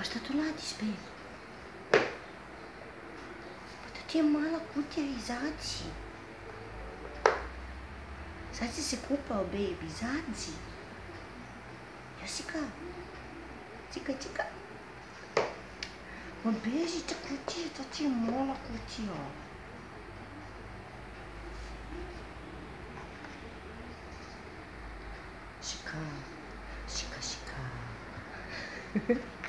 Pa šta to radiš, be? Pa to ti je mala kutija, izađi. Sad si se kupao, baby, izađi. Josika, čika. Ma beži ta kutija, to ti je mala kutija. Šika.